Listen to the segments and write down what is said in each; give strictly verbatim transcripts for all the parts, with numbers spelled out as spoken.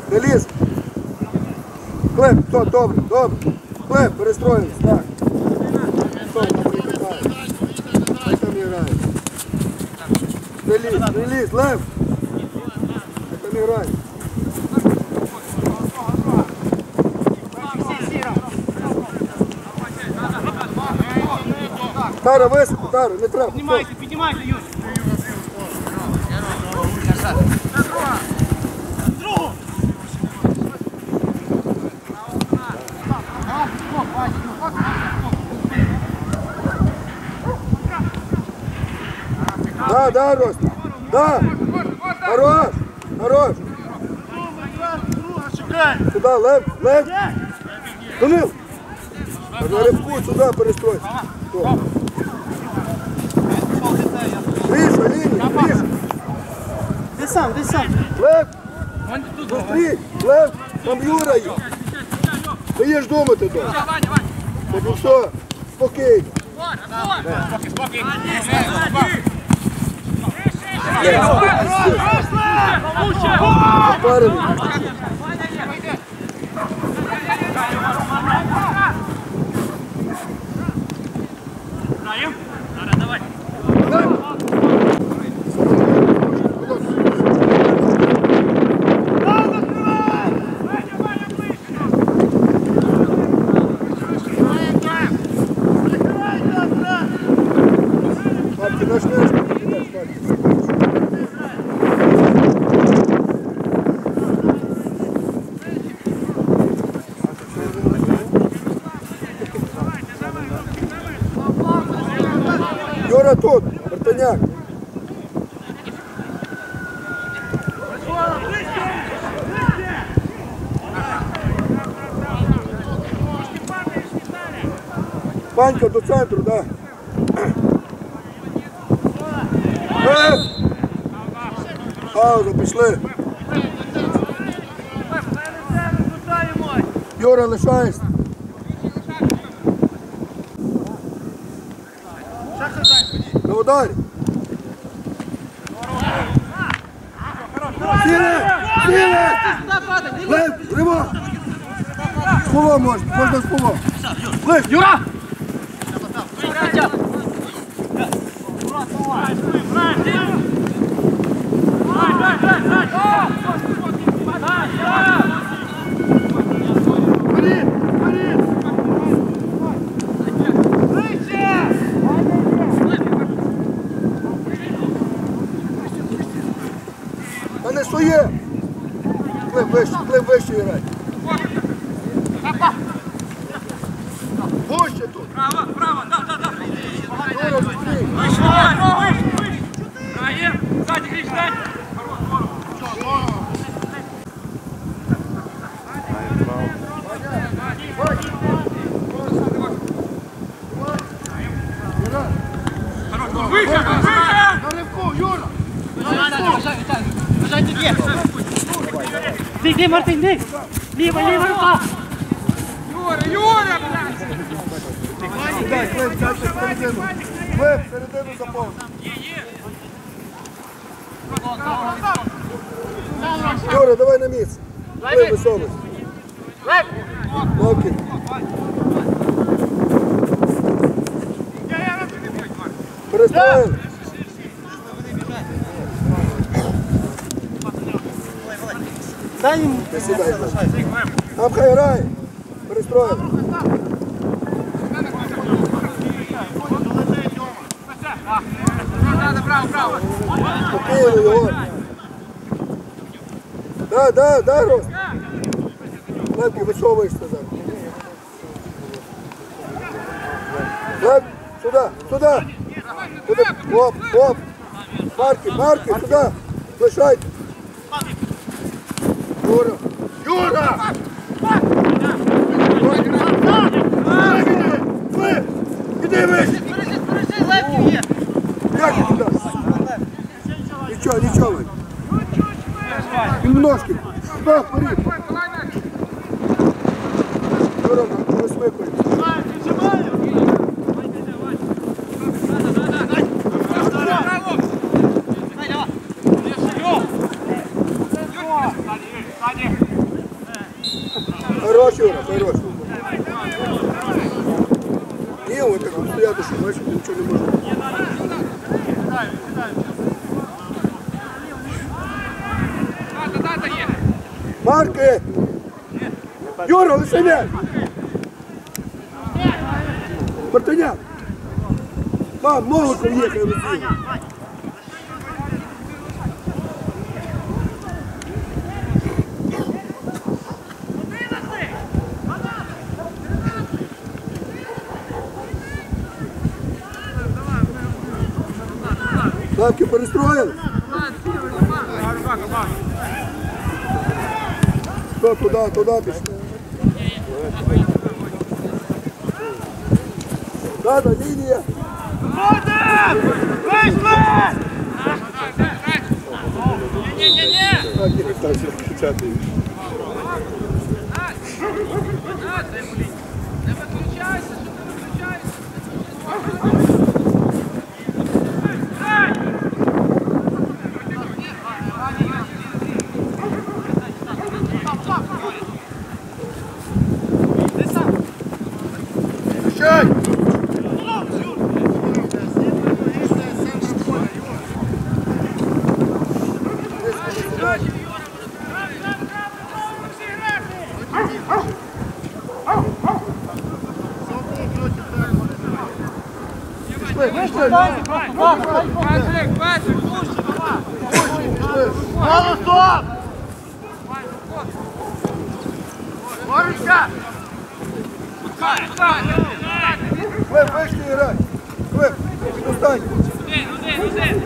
Не ліз. Клеп, все, добре, добре. Клеп, перестроїлись, так. Все, там прикидає. Хай там грає. Не ліз, не ліз, Лев. Хай там грає. Тара, високо, Тара, не треба. Піднімайте, піднімайте, Юрій. Другу. Да, да, Рост. Да. Хорош, хорош. Сюда, Лев, Лев. Данил. На рибку сюда перестрой. Гриша, лінія, Гриша. Ти сам, ти сам. Лев. Зустрій, Лев, там Юра є. Даєш думати, то. Тобі все, спокійно. Спокій, спокій. Попереду. Граємо? Зараз, давай. Папки, наш наш, наш, папки. Юра тут, Мартиняк. Панька до центру, да. Е! Пауза, пішли. Юра, лишаєшся. На ударі. Сіли! Сіли! Лев, риба! З полом можна, можна з полом. Лев! Юра! А не своє! Клеп вище, клеп вище грай. Гуще тут. Право, право, да, да, да. Юра, зустрій. Вище, вище, вище. Граємо. Сзади, Гриш, дай. Выше, выше! На ривку, Юра! Ты, ты, Мартин, ты! Лево, лево, рука! Юра, Юра, блядь! Дай, Клеп, сядьте середину. Клеп, середину заповни. Юра, давай на місце. Клеп, висовуйся. Нокін. Перестроїли. Дай ему. Не сідай. Там хай грає. Перестроїли. Право, право! Спокійно, Єгор. Да, да, да, Рост. Лепки, висовуєшся зараз. Леп, сюди, сюди. Сюди. Оп, оп. Марки, марки, сюди. Лишайте. Юра. Юра! Леп, іди вище. Як туди? Нічого, нічого. Немножко. Сюди, вперед. Юра, не висмикуй. Сзади! Юра, хорош. Ні, ось так стояти, що бачиш, нічого не може. Тата, тата є. Марки! Юра, лише м'яч! Мартиняк! Мам, Новиков їхай висить! Лапки перестроїли? Що, туди, туди пішли? Тата, лінія! Ні-ні-ні! Так, все, кричати. Не виключайся, що ти виключайся? Кричай! Вийшли, вийшли! Патрик, Патрик, Мало стоп! Борися! Клеп, вийшли і грай! Клеп, достань! Один, один, один!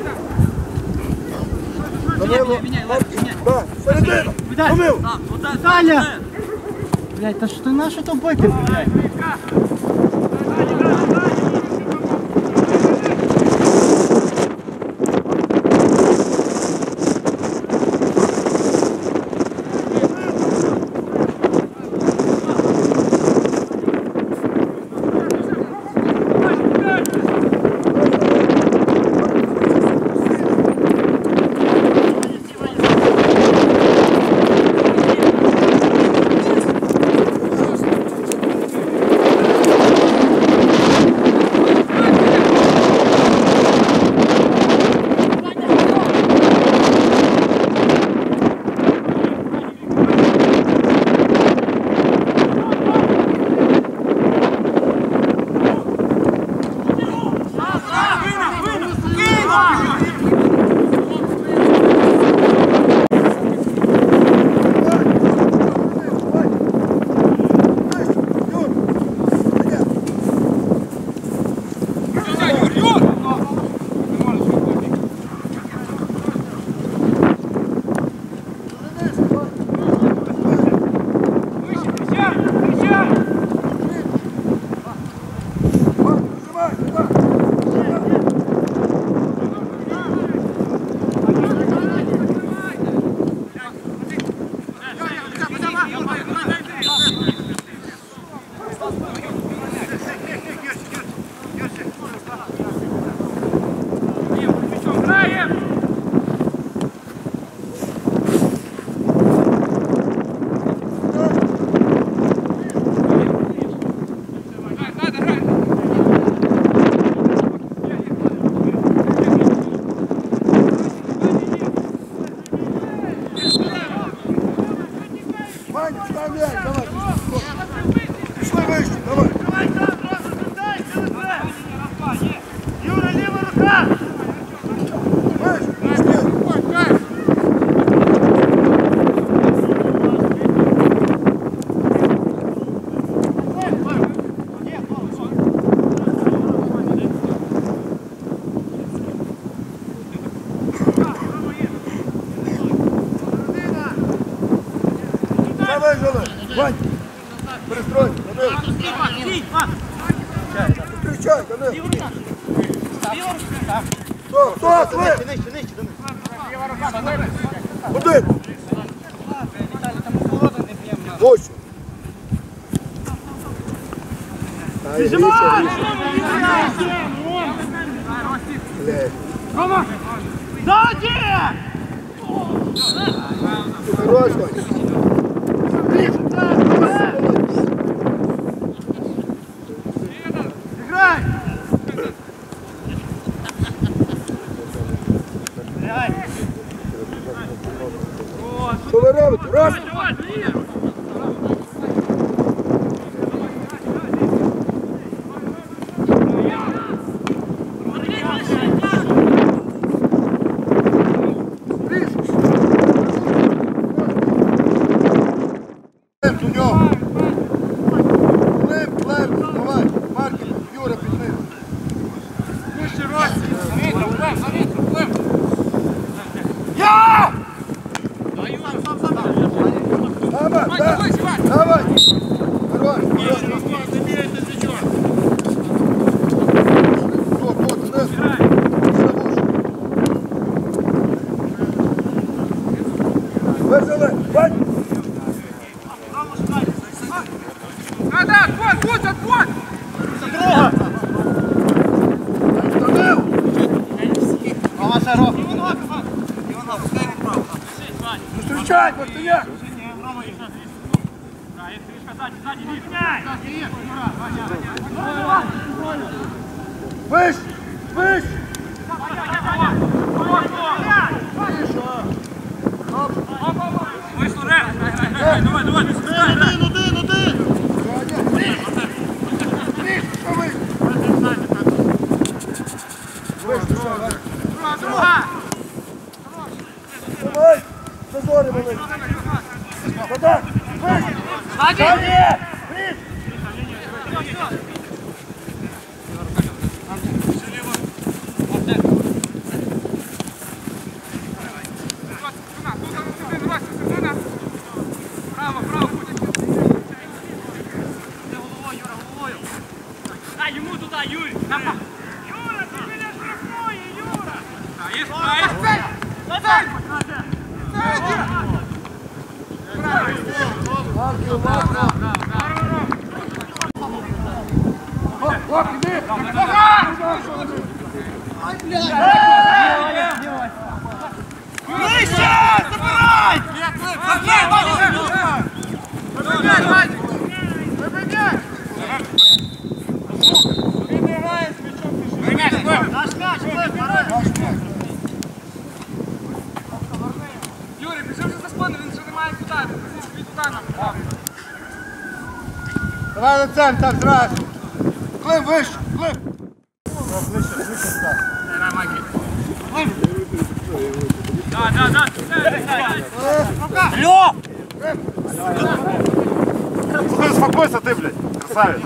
Данило, да, середину! Помив! Таня! Блядь, та що ти на що то бити, блядь? Ваня, став м'яч, давай! Пішли вище, давай! Юра, ліва рука! Вище, пішли! Давай, Жола! Вань! Перестрой! Данил! Кричай, Данил! Стоп, стоп, ви! Один! Ось! Прижимай! Рома! Ззаді! Хорош, Вань! Що ви робите? Раз! У нього. Клим, клим, давай. Маркін, Юра, підни. Вище Росі. Завітра, Клим, завітра, Клим. Я! Давай, Вань, да. давай, Вань. Давай. Хорош. Вот, вот, вниз. Веселе. Вань. Да, да, отбой, будь, отбой. Друга! Станив. Мама Шаров. Зустрічай, Мартиняк. Вище, вище. Вийшло, Рен. Давай, давай, не спускай. Один, один, один! Друга, друга! Давай, зазори маленькі. Вода, вище. Ззаді! Право, право, будь. Дай йому туди, Юрій. Юра, ти біля штрафної, Юра. А, є, правильно. Марків, Марків. Оп, іди. Вище! Забирай! Вибігай, Вадик. Вибігай! Приймай, Клим. Наш м'яч, Клим, вперед! Юрій, біжи вже за спину, він вже не має куди. Він туди нам. Давай на центр, так, зразу. Клим, вище, Клим. Да, да, да. Алло! Успокойся ты, блядь, красавец.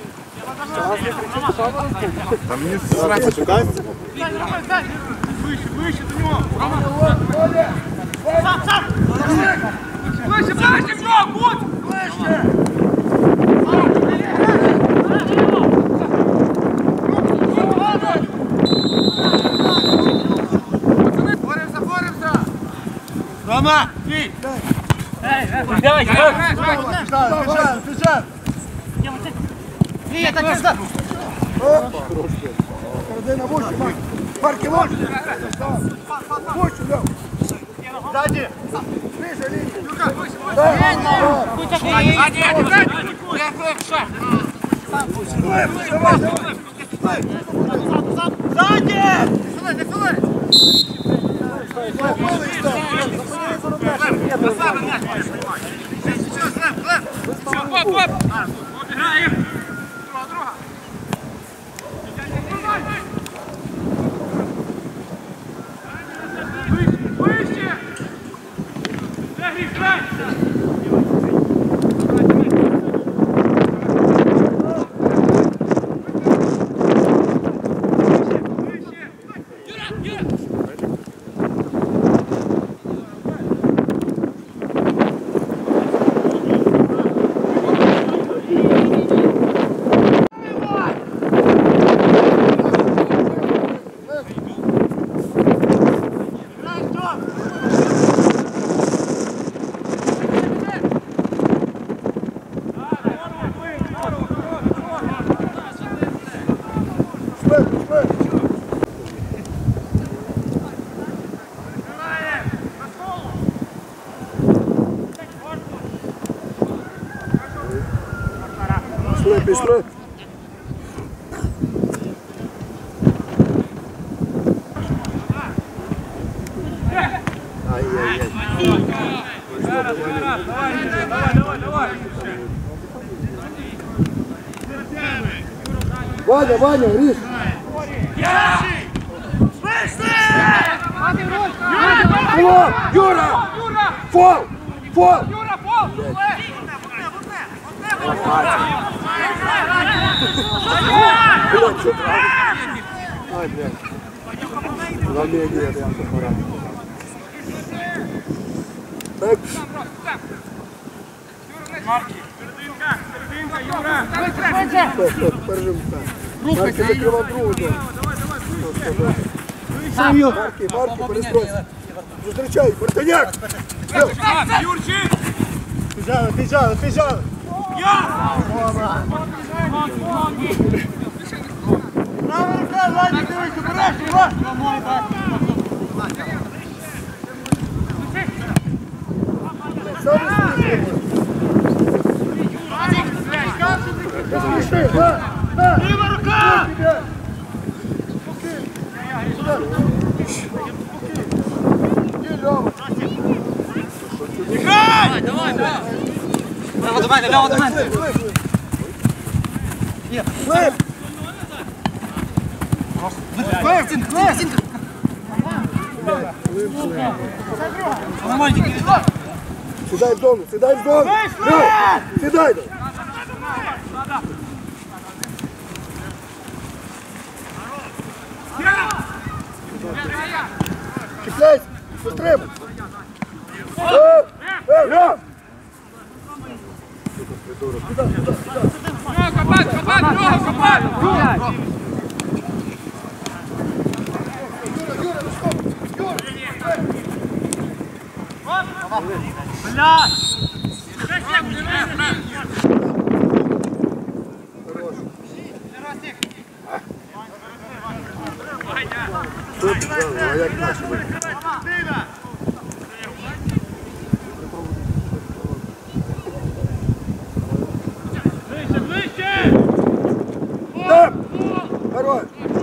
Там не сраться, шукайся. Вище, вище до нього! Оля, Сам, сам! Ближче, ближче, в нього, будь. ближче. Боремося, боремося! Рома! Бій! Давай, Пішов, пішов, пішов. Ні, так і здав! Середина вущу, Марк. Марки, вущу. Вущу, Льов. Ззаді! Ближче, лінію. Юрка, вище, вище! Так, так. Ззаді, ззаді. Я Клим, ще. Клим, давай, давай. Ззаді! Сюди, не сюди. Красава, м'яч! Все, Клим, Клим! Все, оп, оп. Обіграємо. Друга, друга. Вище! Де гріх, грай! Юра, Юра! Клим, Клим. Пішли, пішли. Ай-яй-яй. Зараз, зараз, давай, давай, давай, давай. Ваня, Ваня, Гриш. Фол! Юра! Фол! Фол! Юра, фол! Блядь, что правда? Ай, блядь. Главное, нет, я пора. Так. Марки, серединка, серединка, Юра! Стоп, стоп, держим так. Марки закрывай другу. Марки, Марки, перестройся. Зустрічай, Мартиняк! Юрчик! Біжали, біжали, біжали. Права рука, Владик, дивись, обережно, Влад. Ліва рука! Давай, давай, давай. Право до мене, право до мене. Флип! Центр, центр, центр. Нормально, тільки. Сідай в зону, сідай в зону! Да, сідай! Чіпляйся! Пострибуй! Е, е, е! Копать, копать, Юра, копать! Тут, да, а як наші? Ближче, ближче! Так! Хорош!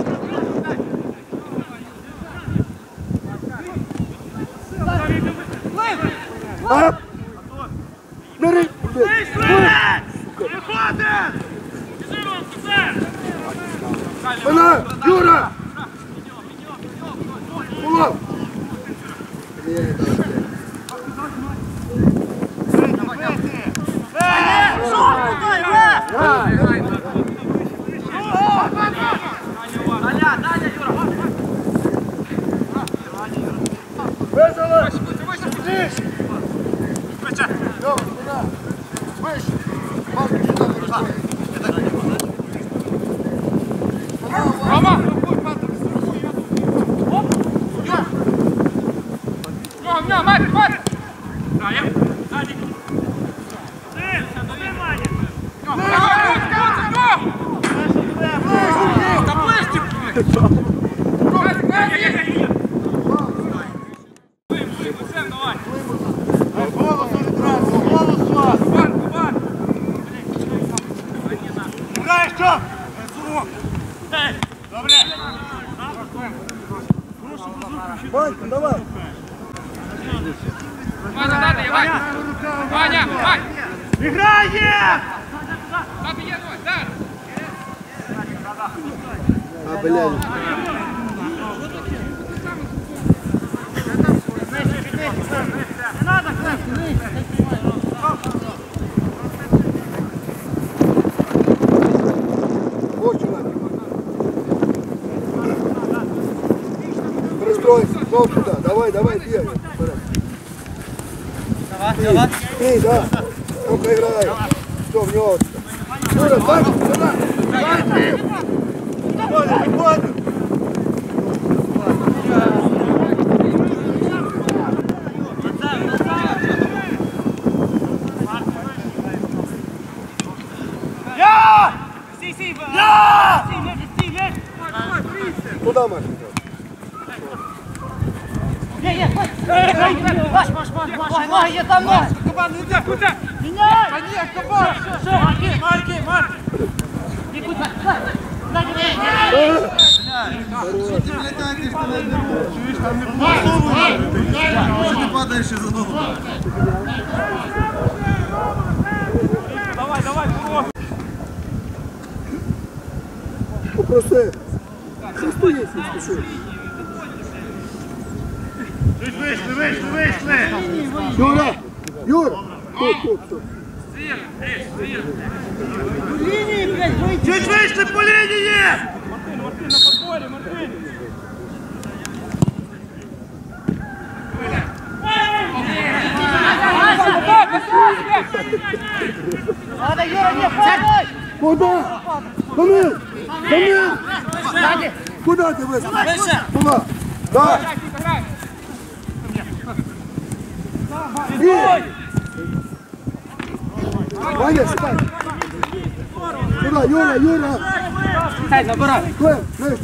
Ап! Бери! Виходить! Біжи, Ромко, все! Спина! Юра! Улов! Весело! Лёва, спина! Выше! Марки сюда выручай! Рома! Рома, на, Марк, Марк! Да, я. Сзади. Ты, давай, Ваня. Го, го, го! Да ближче! Марк, Марк, є! Вийм, давай. Голосу відразу, голосу! Марк, Марк! Граєш, що? Добре! Ванька, давай! Ваня, дати, Ваня! Ваня, Ваня! Грає! Дати є, давай, дай! А, блядь! Не надо, Очень надо. Перестройся, снова сюда. Давай, давай, бегай. Давай, давай. Бей, да. Только играй. Все, в него. Юра, так, сюда. Виходить, виходить! Я! Сі, сі, я! Сі, лежи, сі, лежи! Куда, Маша? Є, є, маш, маш, маш, маш, ноги є там, ноги. Кабан, не йде, куди? Міняй! Та ні, кабан! Марки, Марки, Марки! Нікуди, дай, дай, дай. Давай, давай, порог. Попроси. Що стоїть, не спіши. Вийшли, вийшли, вийшли! Юра! Юра! Тут, тут, тут. Лінії, блядь, вийди. Чуть вийшли по лінії! Мартин, Мартин, на подборі, Мартин. Ладно, Юра, не падай. Куда? Камил! Камил! Куда ти вийшов? Куда? Так! Ей! Ваня, сідай! Куда? Юра, Юра! Хай, забирай. Клем, нижче!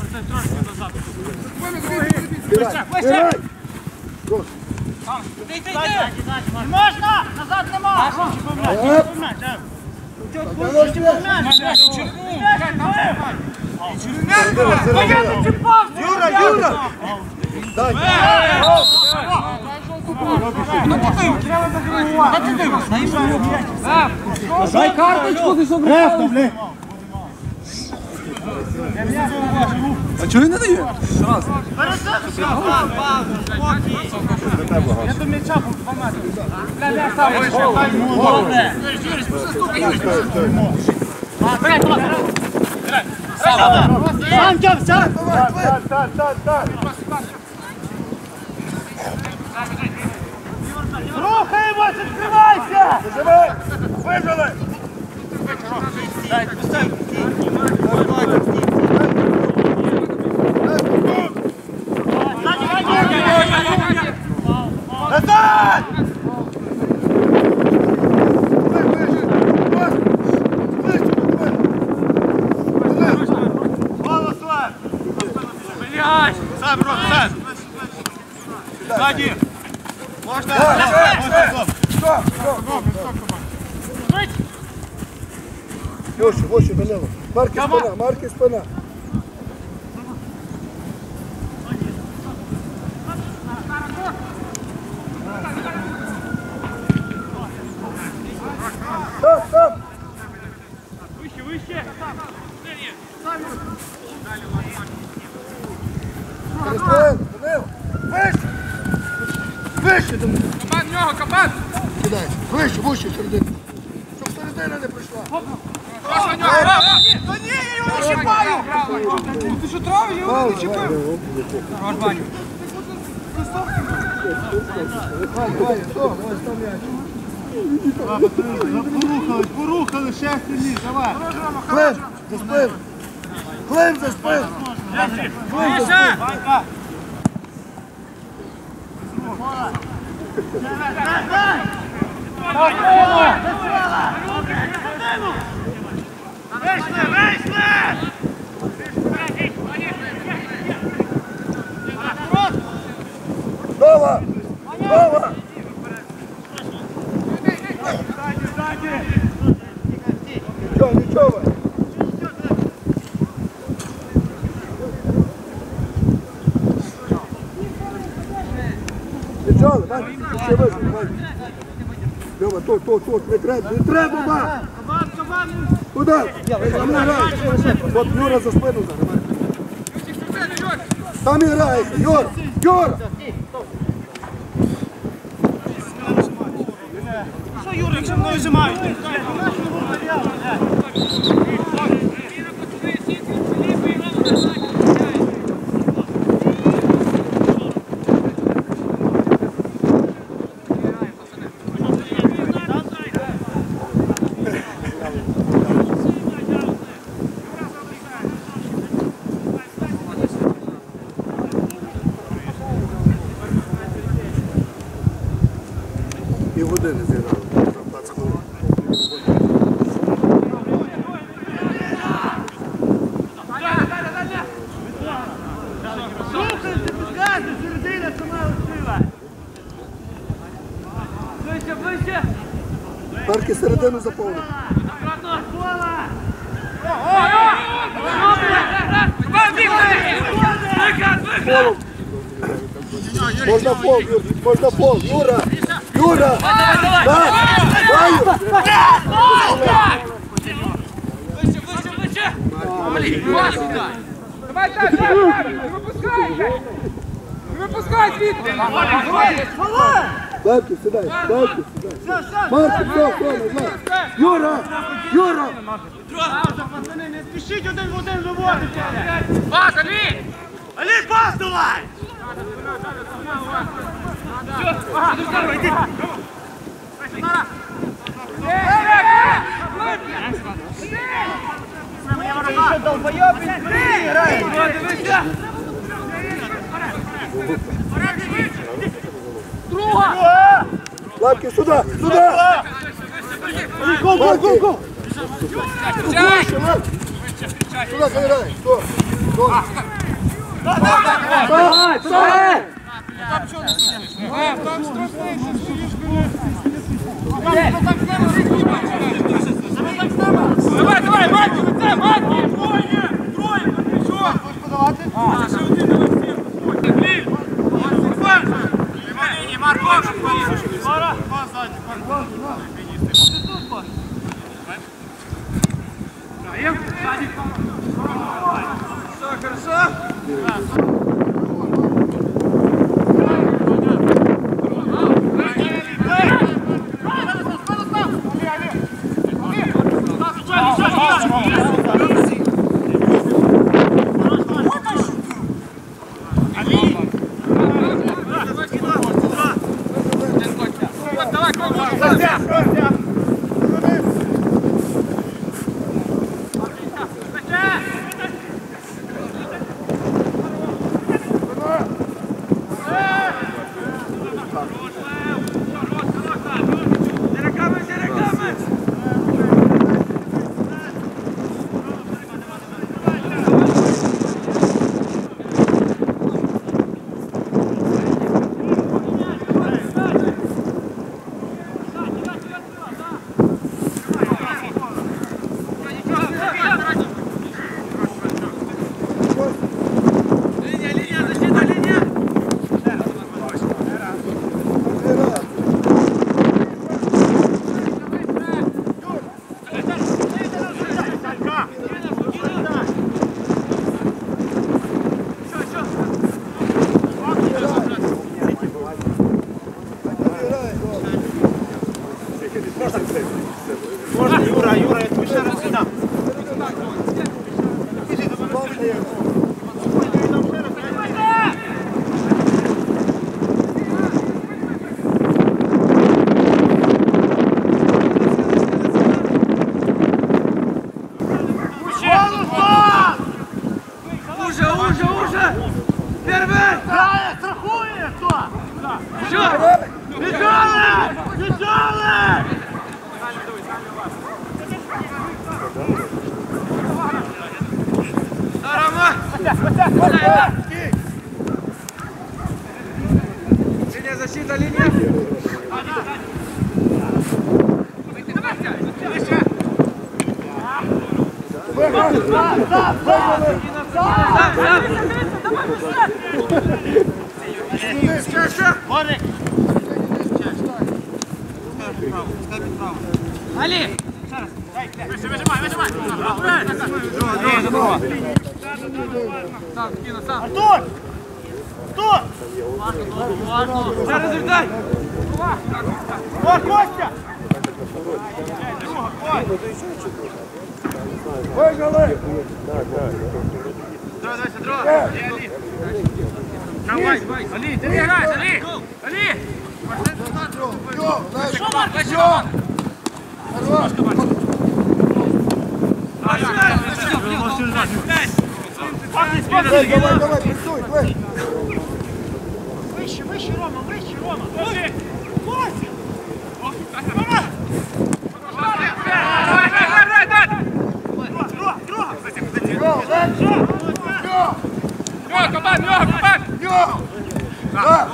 Збирай, збирай! Прошу. Можна? Назад нема. Оп! Юра, Юра! Дай! Дай карточку, ти що, блядь? А чого він не дає? Я до м'яча був два метри. Сам, Тьом, сам. Так, так, так, так! Рухаємось, відкривайся! Виживай! Вижили! Назад! Сам, Ром, сам! Сзади! Можно? Стоп, стоп, стоп! Вище, вище, налево. Марки спина, марки спина. Стоп, стоп! Вище, вище! Перестроїли, Данило. Вище! Вище, Данило. Кабан, в нього, кабан! Кидай. Вище, вище, середину. Щоб середина не прийшла. Прошу, в нього, браво! Та ні, я його не чіпаю! Ти що, травив? Я його не чіпив. Давай, давай, стоп, давай, став м'яч. Порухали, порухали, ще сильніше, давай! Клем, за спину. Клем за спину. Клем за спину. Вийшли, вийшли! Нова! Нова! Нічого, нічого. Нічого, Вань, ще вижу, Вань. Льова, тут, тут, тут, не треба, не треба, Вань! Кабан, кабан! Куди? Там не грає. От Юра за спину зараз. Там і грається, Юра! Юра! Що, Юра, якщо мною зимають? Півгодини зіграли. двадцять хвилин. Слухай, ти підказуй, середина сама лишила. Ближче, ближче. Парки середину заповнили. Обратно, кола. Кабан, бігай! Полом. Можно пол, Юр, можно пол. Юра! Юра! Давай, давай! Да! Да! Выше, выше, выше! Блин, пас дай! Давай, так, так, так! Не выпускай! Не выпускай звідти! Дайте сюда, дайте сюда. Марко, все, все, назад. Юра! Юра! Пацани, не спішіть один в один виводити. Пас, Алій! Алій, пас давай! Що, долбойоб, він грає? Друга! Лапки сюда, сюда! Гол, гол, гол, гол! Выше, Лапки! Сюда забирай, что? Что? Давай, давай! Давай, давай, Марки, лице, Марки! Троє! Троє! Що? Хочеш подавати? А, ще один на всіх. Гліб! Ліванині, Марко! Пара! Пас ззаді, Марко! Даєм? Ззаді! Все, хорошо? Можна, Юра, Юра, я тобі ще раз віддам. Уже, уже, уже! Первый! Грає, страхує хто? Що? Біжали! Біжали! Рома! Линия защита, линия! Али! Выжимай, выжимай! Сам, скину, сам! Артур! Артур! Сейчас развертай! О, Костя! Выиграли! Давай, давай, давай! Давай, давай! Али, ты не играешь, Али! Али! Все, дальше! Давай, Роман! Хорош! Давай, давай, давай, прессуй, давай! Вище, вище, Рома, вище, Рома! Лёха, бать, Лёха, бать! Йо! Да!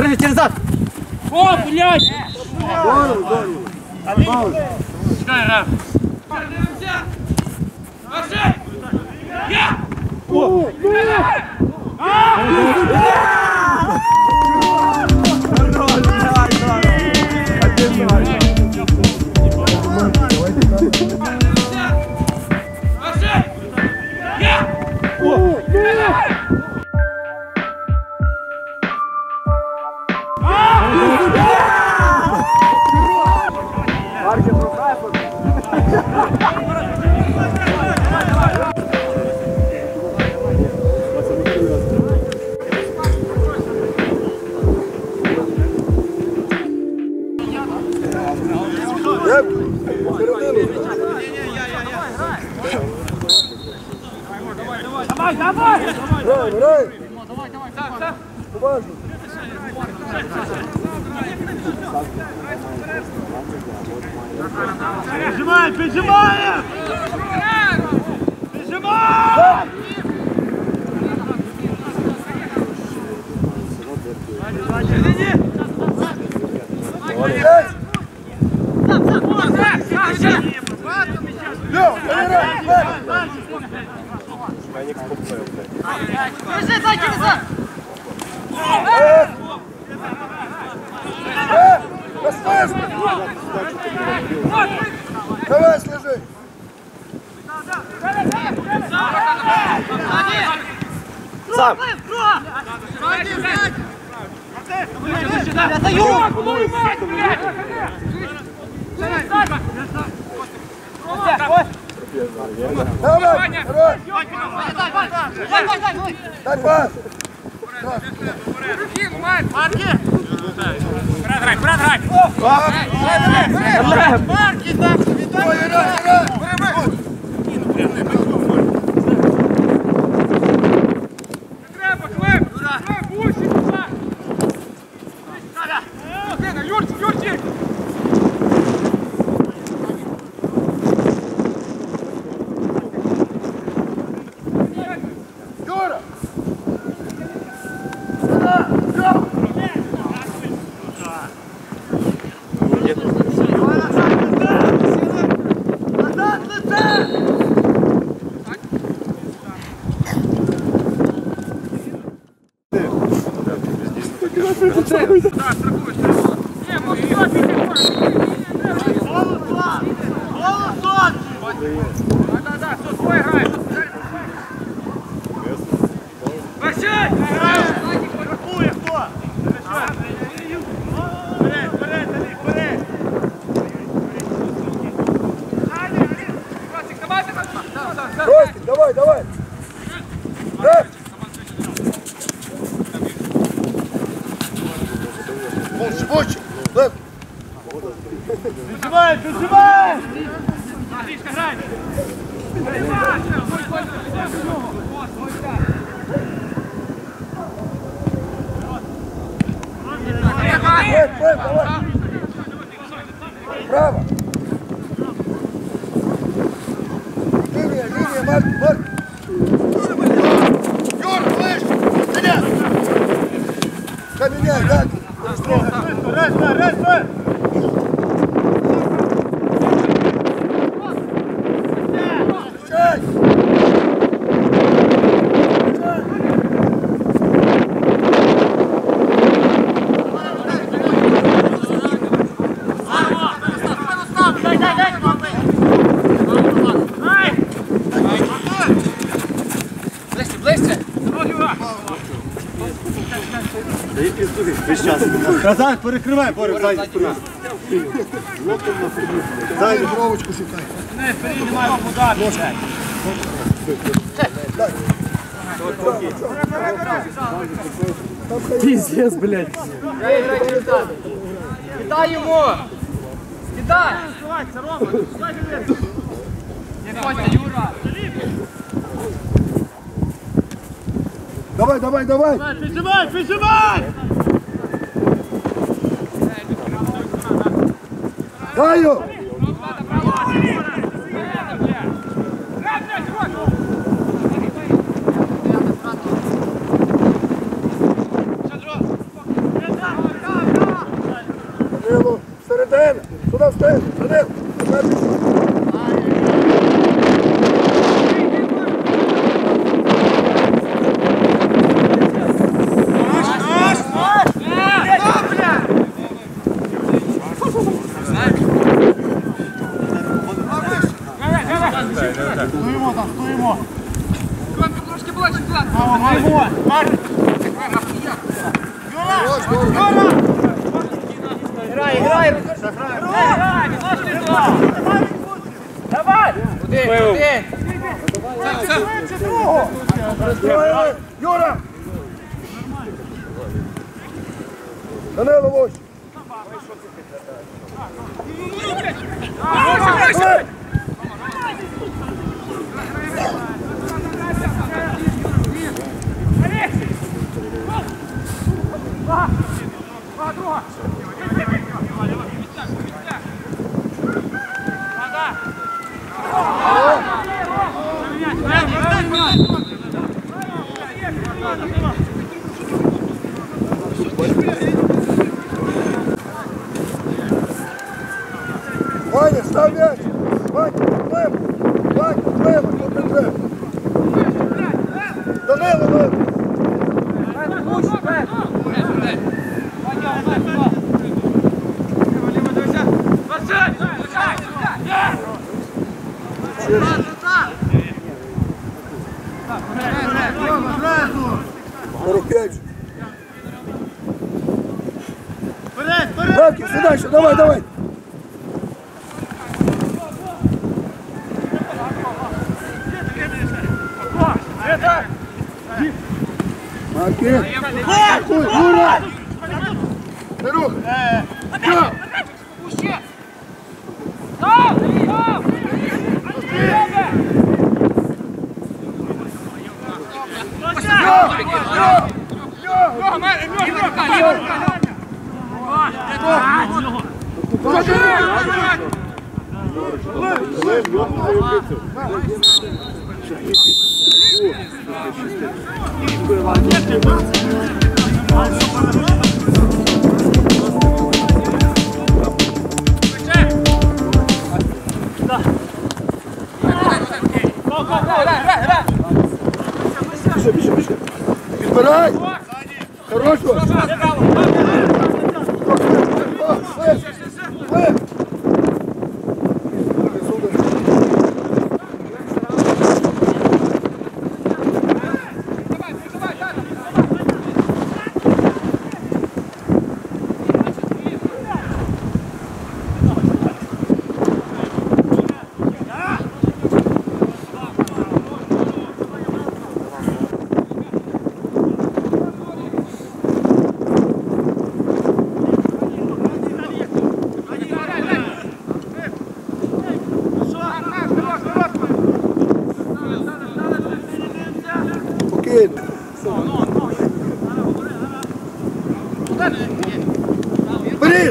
Ігор, через зад! О, блядь! Здорово, здорово. Пауза. Чекай, Рем. Маши! Я! Маши! Я! Давай, давай! Грай, грай. Давай, давай, так, так. Уважно. Піджимаємо, піджимаємо! Піджимаємо! Молодець. Льов, забирай, грай. Біжи, зад, через зад! Е, е, розпиши. Давай, слежи. Сам! Я даю! Давай, хорош. Дай, дай, дай, дай! Дай пас. Вперед, грай, вперед, грай! Ой, грай, грай. Треба, Клим! Клим, більше, туди! Спина, Юрчик, Юрчик! Юра. Сюда, Льов. Назад, лице. Ні, може, сьогодні не можеш! Да, да, все, свой грай! Вершай! Рахує хто? Вперед, вперед, Андрій, вперед! Красик, давай, давай! Ростик, давай, давай. Грай. Вон, живочек. Лев. Піджимаємо, піджимаємо! Трішка грай! Лев, Лев, давай. Право. Линия, линия, Марк, Марк. Юр, слышь, меня. Поменяй, так. Раз, два, раз, два! Встречай. Дай, дай, дай! Ближче, ближче! Казак, перекривай, Борик, ззаді спина. Дай бровочку шукай. Не, вперед немає удару. Пиздец, блядь. Кидай йому! Кидай! Не Костя, Юра! Давай, давай, давай. Піджимай, піджимай! Даю. Середина. Сюди встиг. Данил. Стоїмо там, стоїмо. Ромка, трошки ближче, Влад. Марко, Марко. Юра! Грай, грай! Грай, ножки туди! Давай! Один, один! Швидше другу! Юра! Данило, вось! Ваня, став м'яч! Ваня, вплив! Ваня, вплив! Тут не треба! Данило, вплив! сорок п'ять. Вперед, вперед! Рамки, сюди ще, давай, давай! Марки! Юра! Не рухай! Що? Стоп! Стоп! Біжи, біжи, біжи! Підбирай! Хорошо! Спокійно. Вперед!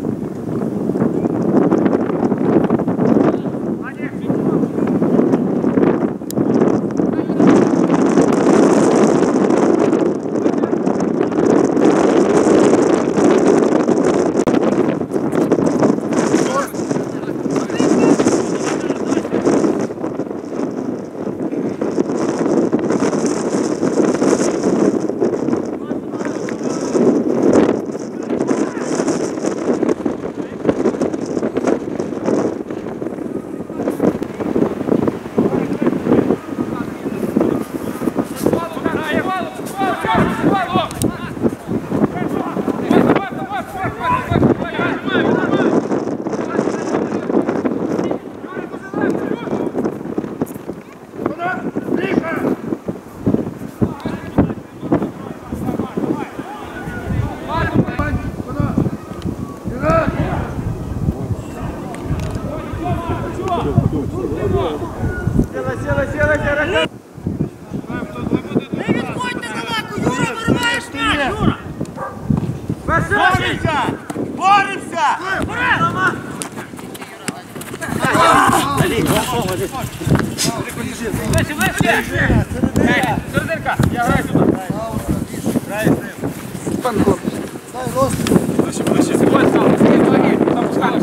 Не відходьте далеко! Юра, вириваєш м'яч! Юра! Боремося! Боремося! Вище, вище! Серединка! Я граю сюди! Пан Корпус. Дай рост. Ближче, ближче! Ось там, ноги, там пускай.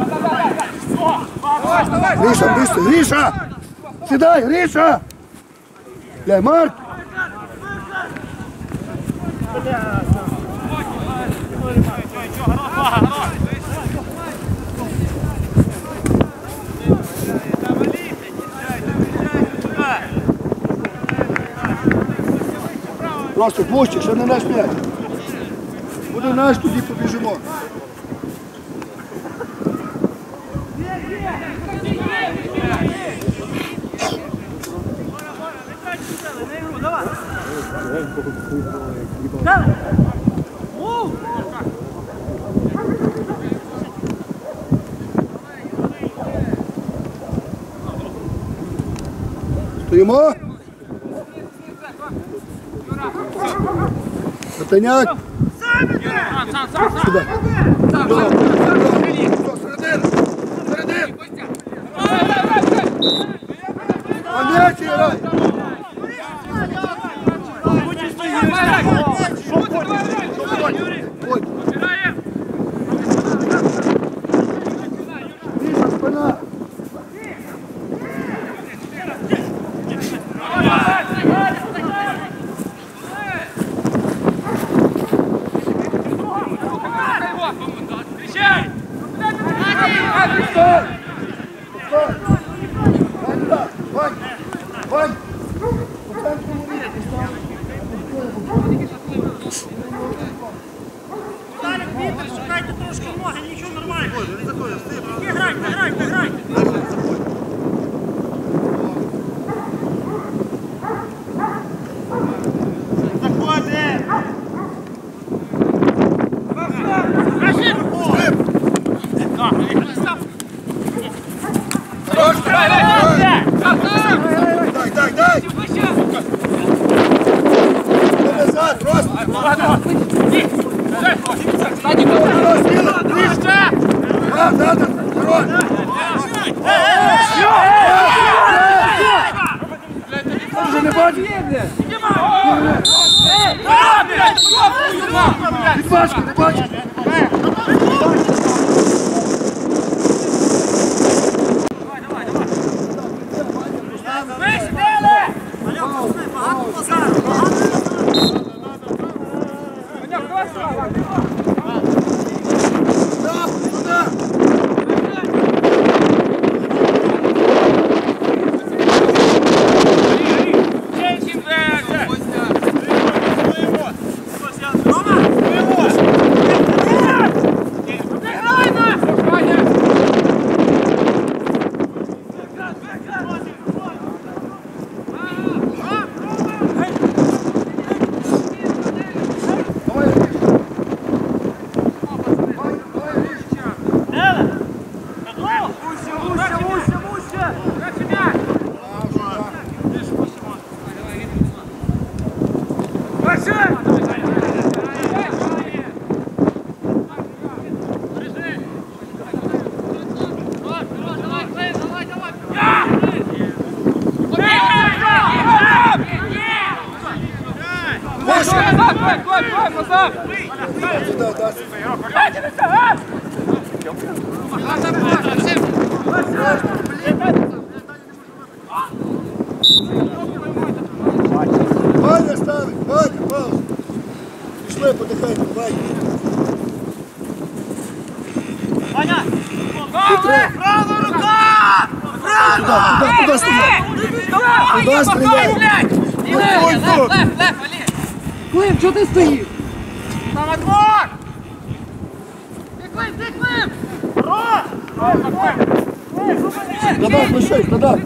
Гриша, быстро, Гриша! Сідай, Гриша! Бля, Марк! Просто площик, ще не наш м'яч. Буде наш, тоді побіжимо. Стоїмо? Натаняк. Сюди. Середин. Середин. Андрій, грай. Міша, спина. Вань! Віталік, Вітер, шукайте трошки ноги, нічого нормально. Не грайте, грайте, грайте. Заходи! Дай, дай, дай! Назад, просто! Да, да, да, хорош! Уже не бачиш? Від бачки, не бачиш? Ваня ставить, Ваня, паузу. Пішли, подихайте, Ваня. Ваня! Права рука! Права! Куда, куда стріляй? Куда стріляй? Клим, чого ти стоїш? Там отвор! Ти Клим, ти Клим! Надай, пиши, надай.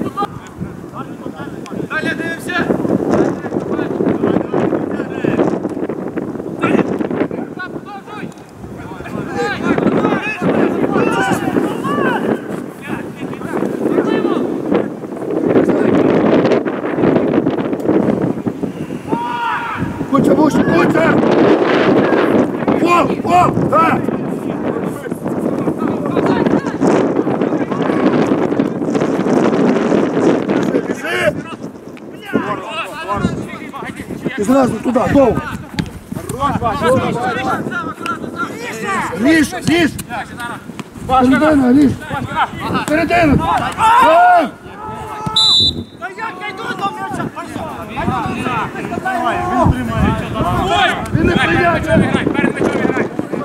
Далі дивимося! Куча, вуші, куча! О, о, да! Біжи! І зразу туди, довго. Ліж, ліж! Середина, Аліш! Середина! Там! Та як я йду до м'яча? Він не прийняття! Перед м'ячом грай.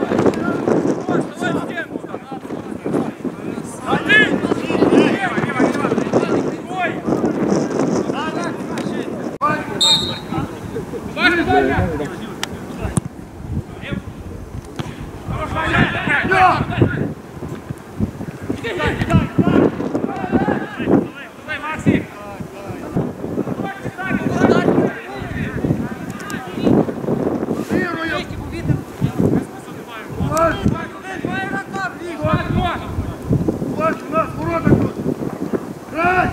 Бач, у нас ворота тут! Грай!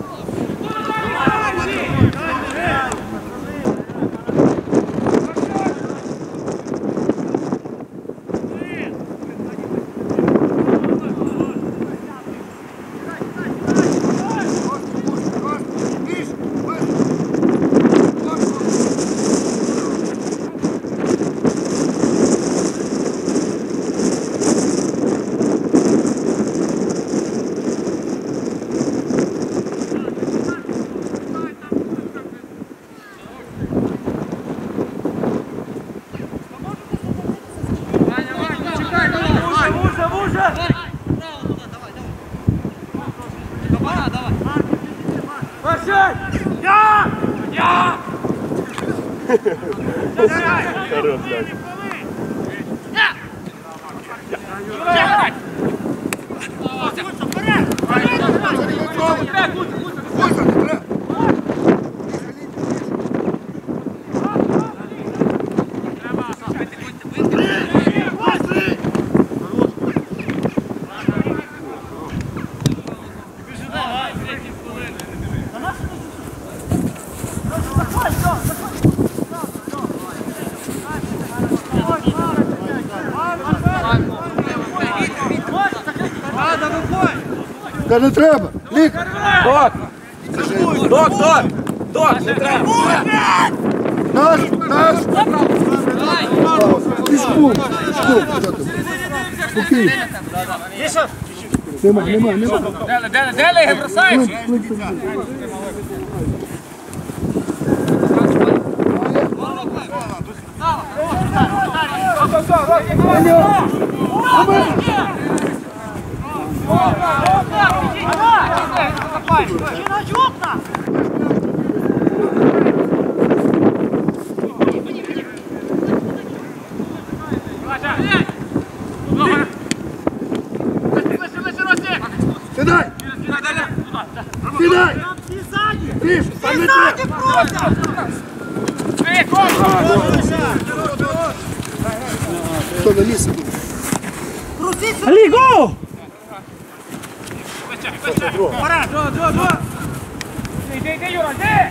Та не треба! Лікар! Док! Док, док! Док, не треба! Наш! Наш! Пішку! Пішку! Спокійно! Нема, нема, нема! Де, де, де Лиги бросаєш? Сідай! Сідай! Тише, там не треба! Хто на лісі? Алі, го! Йди, йди, Юра, йди!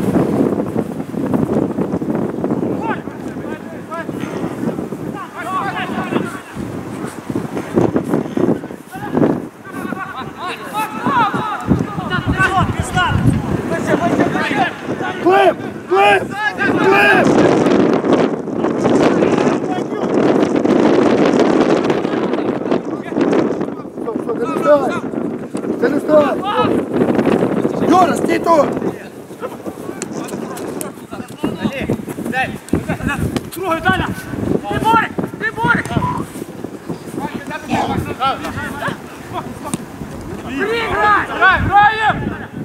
Клип! Клип! Клип! Стоп, стоп, ти не стой! Ти не стой! Юра, стій тут! Другий, Даня! Ти Борик! Ти Борик! Грай, грай, граєм!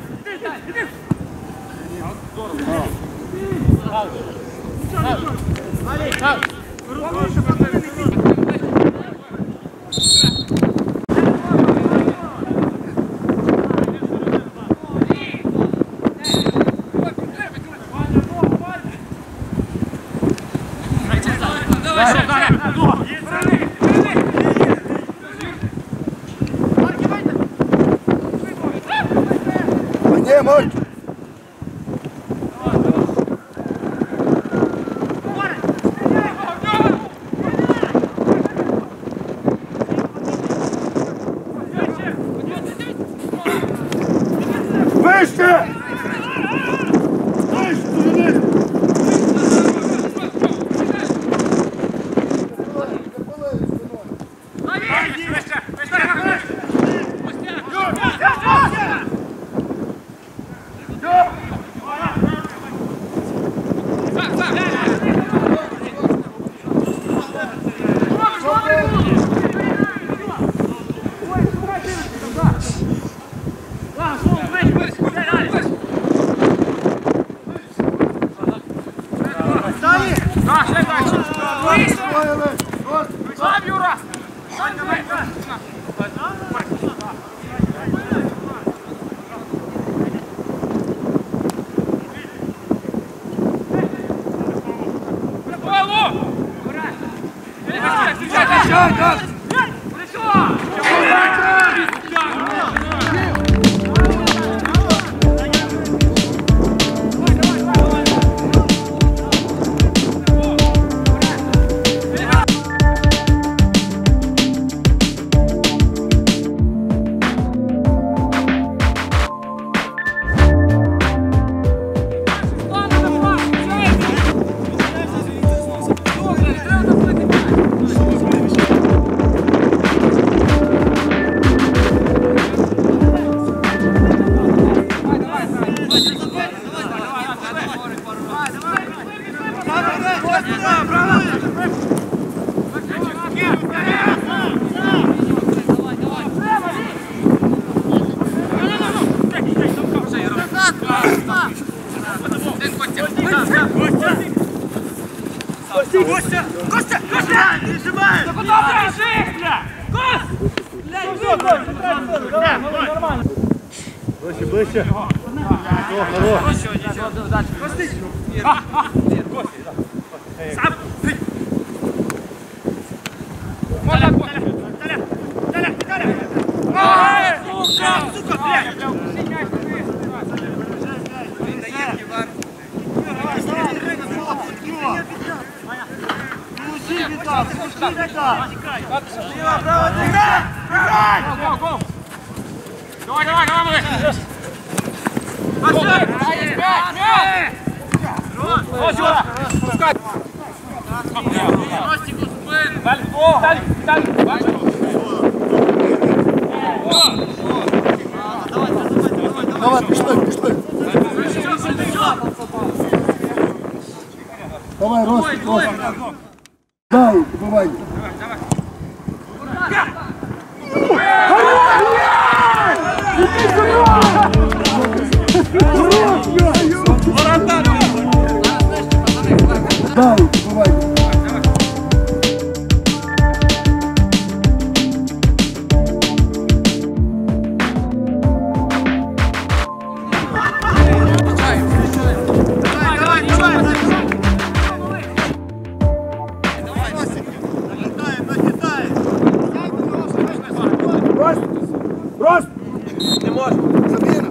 Ні, Марк! Вище! Вище, туди! Вище, вище! Костя! Костя! Костя! Не сжимай! Да куда бежишь, бля? Кос! Нормально! Ближче, ближче. О, хорош. Сам! Коля, Коля! Таля! Таля! Таля! Ай, Сука! Сука, блядь! Давай, давай, давай, мы! Пошли! Пять, пять! Вот сюда! Пускай! Ростику спин! Дали, дали, дали! Давай, пішли, пішли. Давай, Ростик, Ростик. Дай, добивай. Дай, добивай. Рост! Не може! Забіна!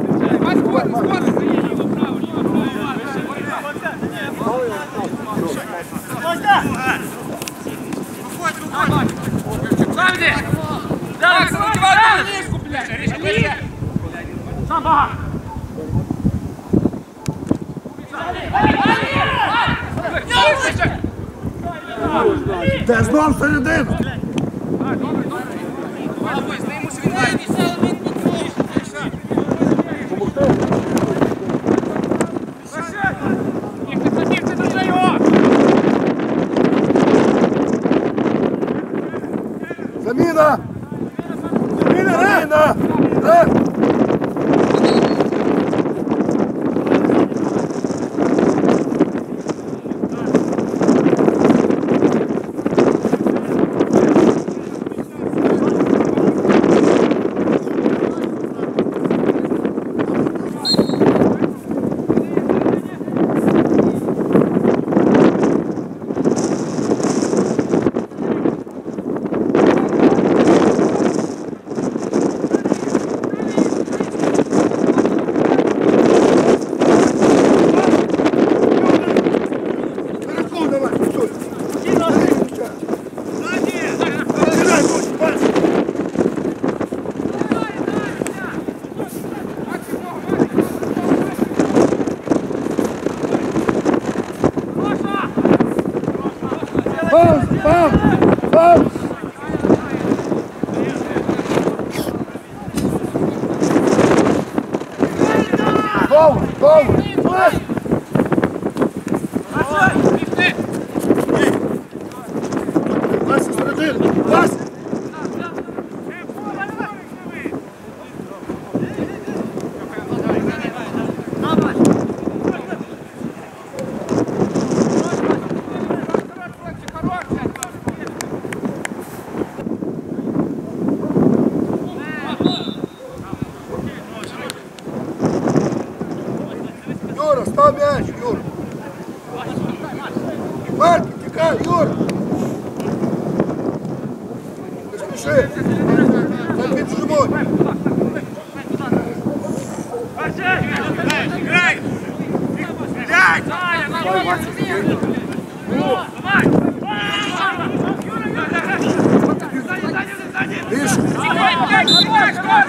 Заводи! Так, давай, Ришку, блядь! Ришку, блядь! Сам бага! Де знов середину? Заміна! Заміна! Заміна! Е! Пауз! Пауз! Пауз! Пауз! Пауз! Вася, середину! Вася!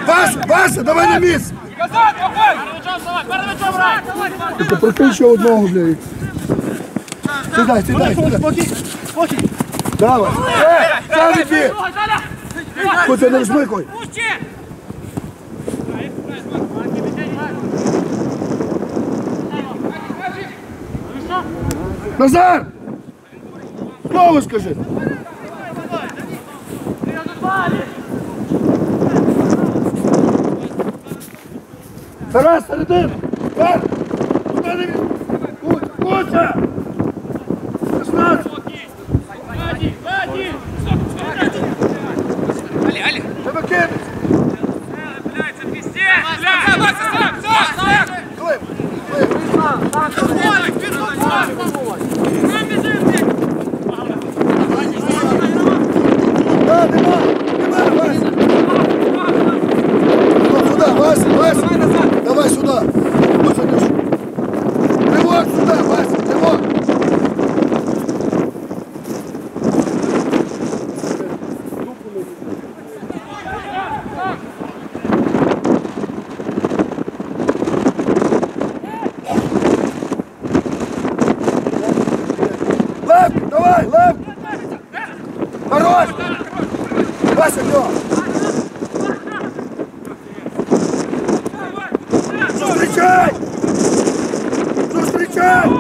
Вася, Вася, давай на місце. Казан, давай! Ти прокинь ще одного, блядь. Сідай, сідай, сідай. Спокій. Давай. Е, сам іди. Куди не розмикуй. Назар! Слово скажи. Тарас, середину! Тарас! Куди не від... Куча! шістнадцять! Алі, Алі! Тебе кинуть! Блядь, це піздець! Блядь, Вася, сам, сам, сам! Клим! Клим! Да, нема! Нема, Вася! Ну, сюди, Вася, Вася! Давай сюди! Вот сюди! Тривог сюди, Вася! Тривог! Лев, давай, Лев! Хорош! Вася, лёг! Зустрічай! Зустрічай!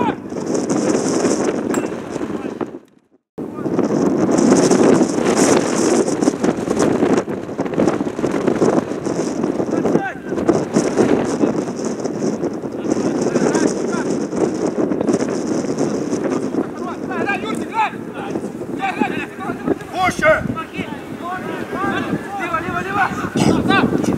Пуще! Ліво, ліво, ліво!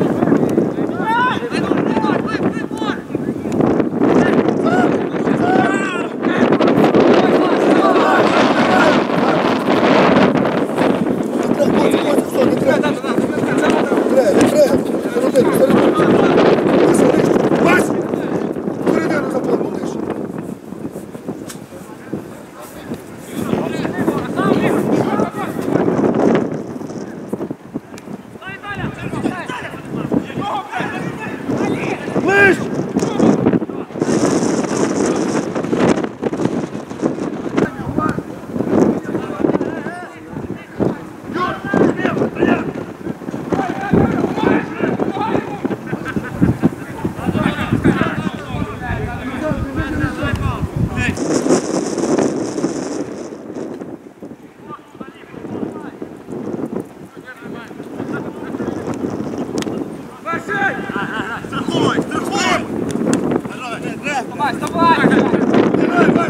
Давай, давай!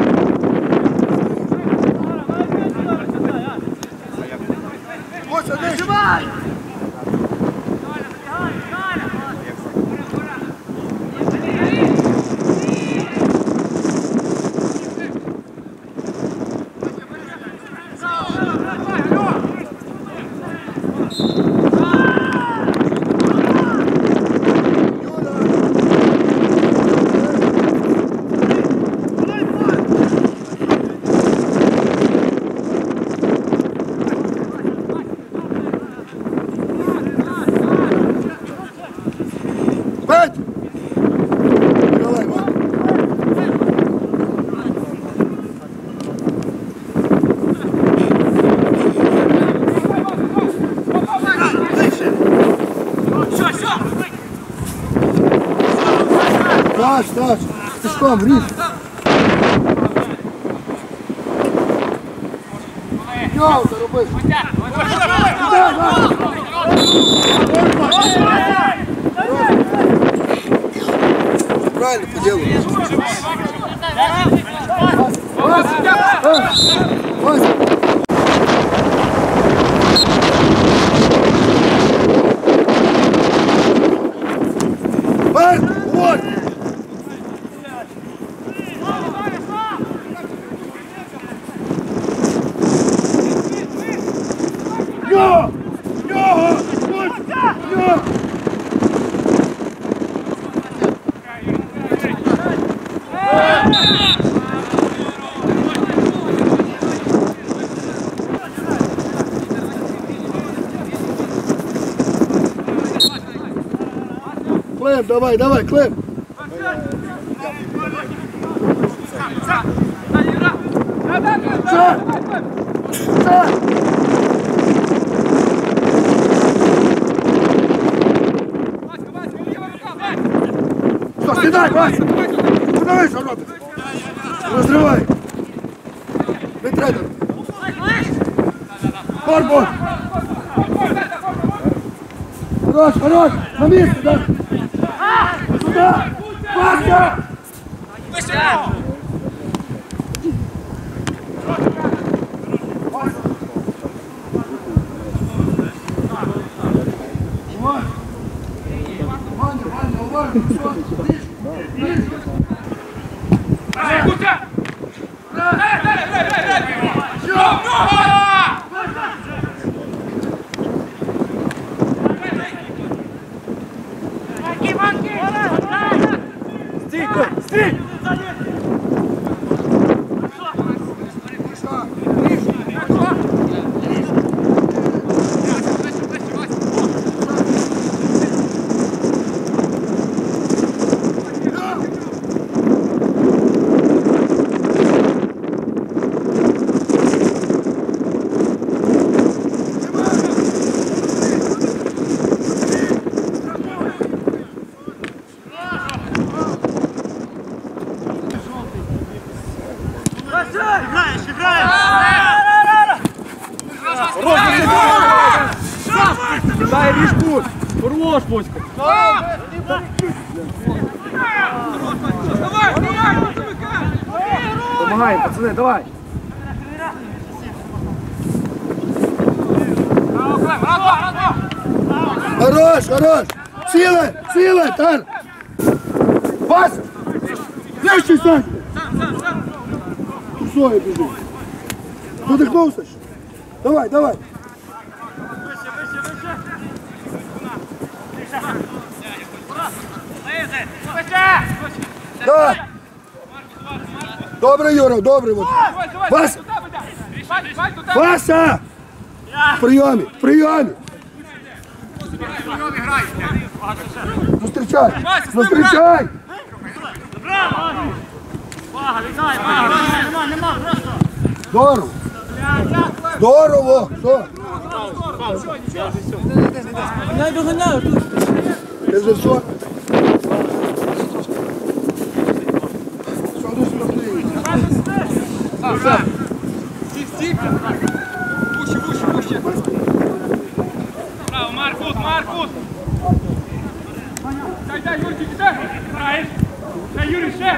Ось, одеживай! Петь! Давай, Ваня. Стас, Стас, пішком, ріж. Йоу, зароби. Давай, Ваня. Правильно, по делу. Вася! Вася! Вася! Вот! Йо! Йо! Йо! Клим, давай, давай, Клим. Це! Це! Що, сідай, Вася! Подавай, що робиш? Розривай! Не треба! Корпус! Хорош, хорош! На місце, да? Сюди! Вася! Ваня, Ваня, уважно! Стій, Коль, стій! Граєш, граєш! Дай ріжку! Хорош, Боська! Помагаємо, пацани, давай! Хорош, хорош! Сіли, сіли, Тар! Вася! Нижчий стань! Курсою біжи! Задихнувся ще? Давай, давай! Да! Добре, Юра, добре! Вот. Вася! Вася! В прийомі, в прийомі! Зустрічай! Зустрічай! Нема, нема, просто! Здорово! Здорово! Що? Я доганяю тут. Ти вже все? Що ти смертний? Стіп, стіп! Вущі, вущі, вущі! Браво, Маркус, Маркус! Дай, дай, Юрчик, іде! Граєш! Дай, Юрій, ще!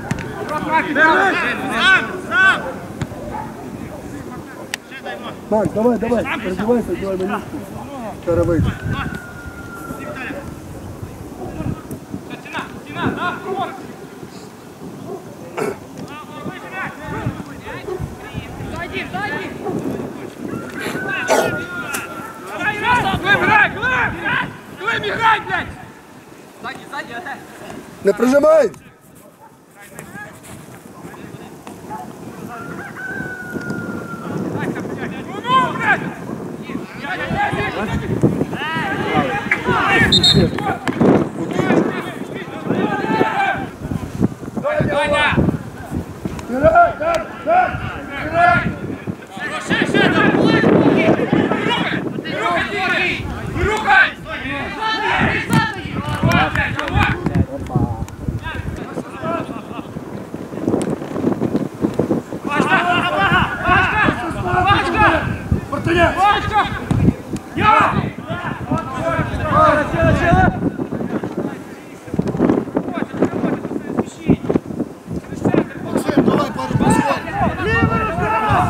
Сам, сам! Макс, давай, давай, перебивайся, давай на місці. Зараз вийде. Стіна, стіна, на, праворуч! Зайди, зайди! Клим, грай, Клим! Клим, грай, блядь! Ззаді, ззаді, ага! Не прижимай! Ну, блядь! Даня! Грай, дай, дай! Грай! Ще, ще, там, рухай! Рухай! Рухай! Портаня! Вачка! Я! Сіла, сіла. Максим, давай пару пасувань!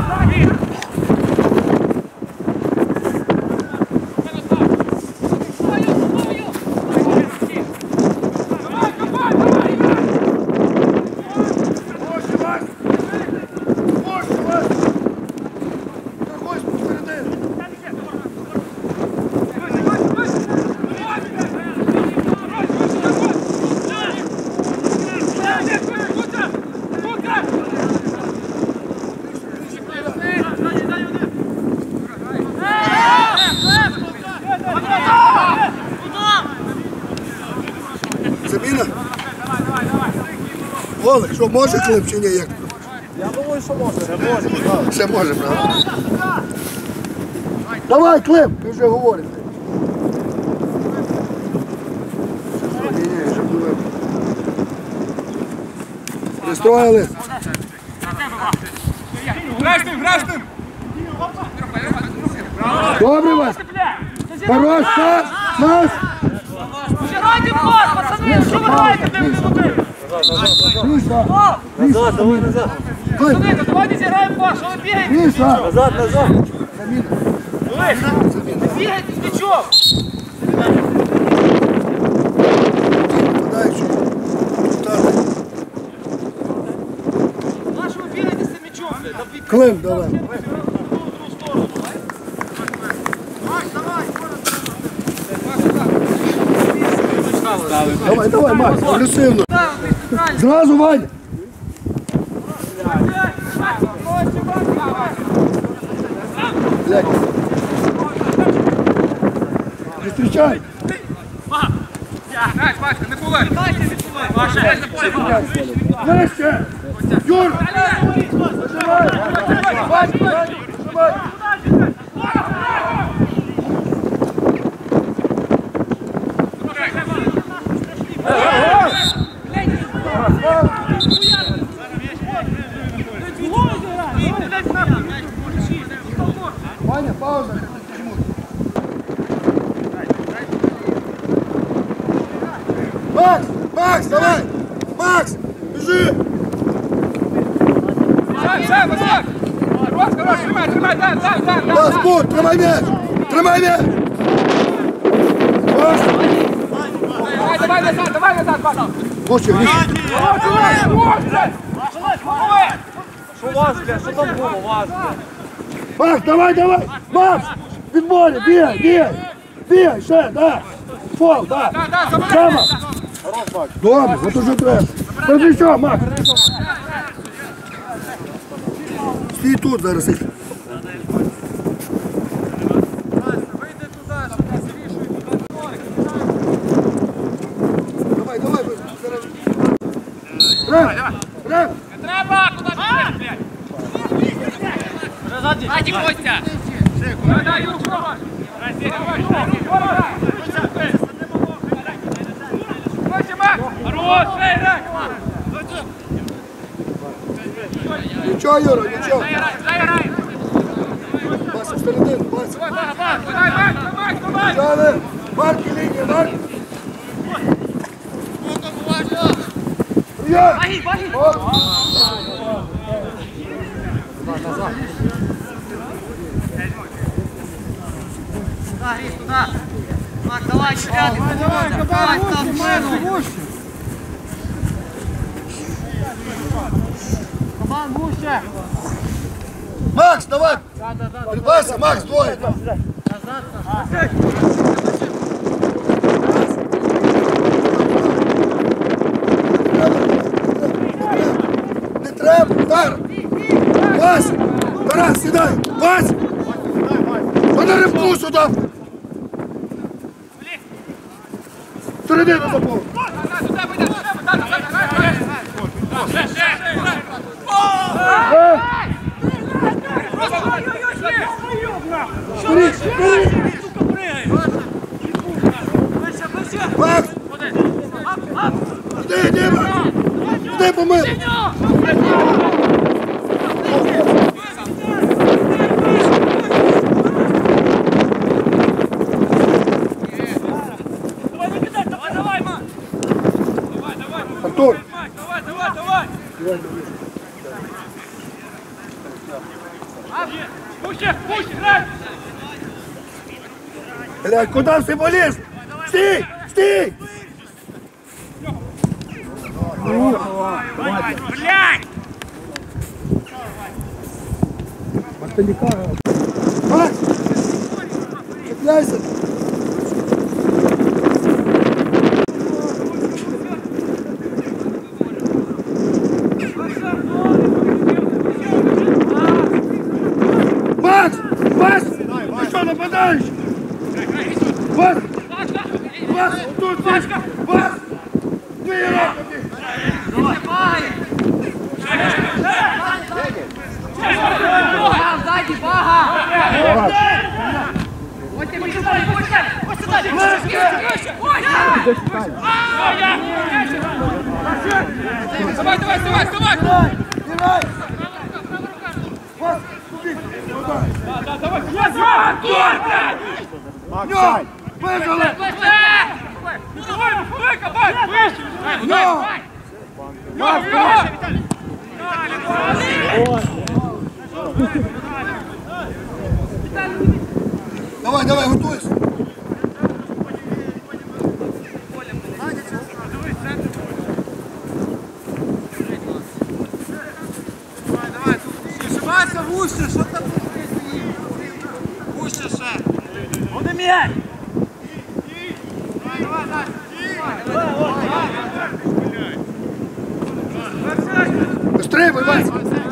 Боже, Вась! Боже, Вась! Проходь посередину! Толик, що може Клим чи ні? Як? Я думаю, що може. Не може. А, ще може, правда? Давай, Клим, ми вже говоримо. Ні, ні, вже пливемо. Пристроїли. Грай з ним, грай з ним! Добре вас. Хорош, Саш, Саш. Грайте в пас, пацани, що ви граєте, де ви зробили? Міша, Назад, давай назад. Клим, Пацани, давайте зіграємо в пас, що ви бігаєте? Міша. Назад, назад. Не бігайте з м'ячом. Дай чуть. Так. На що ви бігаєте з цим м'ячом? Клим, давай. Давай, давай, Макс, агресивно. Зразу, Ваня. Блядь. Не встречай. Грай, Пашка, не пулай! Паша, грай на поле! Нижче. Юр. Нажимай. Ваня, нажимай. Ваня, пауза. Макс, Макс, давай! Макс, бежи! Сам, сам, Василь! Хорош, хорош, тримай, тримай, дай, дай, дай, дай! Пас, Бут, тримай м'яч! Тримай м'яч! Пас! Давай, давай назад, давай назад, Паша! Лучше, Гриш. Що у вас, бля? Що там було у вас, бля? Макс, давай, давай! Макс! Відборі, бігай, бігай! Бігай, ще, да! Фол, да! Да, да, забирай! Прямо! Добре, от уже треба. Подожди, що, Макс? Стій тут зараз. Давай, давай, зараз. Рем, Рем! Треба, куди ти, блядь? Раді Костя! Дай, дай, руку, давай! Костя, Макс! Хорош, грай, грай! Нічого, Юра, нічого. Дай, грай, дай, грай! Макс, всередину, Макс. Давай, Макс, давай, Макс, давай, давай! Далі. Марки, лінія, Марк. Прийом! Баги, баги. Оп. Туда, Гриш, туда. Мак, давай, чекати. Давай, давай, там мену. Кабан, гуще. Макс, давай! Вася, Макс, двоє! Не треба, удар! Вася! Тарас, сідай! Вася! Воно рибку сюди! Середину запов! Скоріше, скоріше! Макс! Іди, іди, Макс! Іди, помив! Артур! Давай, давай, давай! Пуще, пуще, грай! Блядь, куда всі поліз? Стій! Стій! Блядь! Макс! Цепляйся! Макс! Макс! Ти що, нападаєш? Макс! Макс! Тут! Макс! Ти, Єрок! Давай. Бага, ззаді, бага! Давай. Ось ти мені сюди, ось сюди! Ось сюди! Давай, давай, давай, давай! Грай! Пас, туди, подай. Ньо! Вижили! Ньо! Давай, давай, готуйся. Шибайся вуще, що там? Вуще ще. Один м'яч. Быстрее, вибай!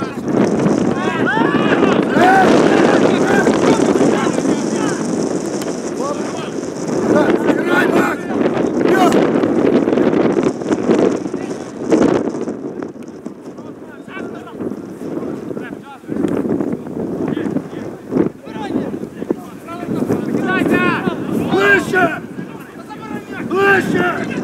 Грай, Макс! Ньо! Ближче! Ближче!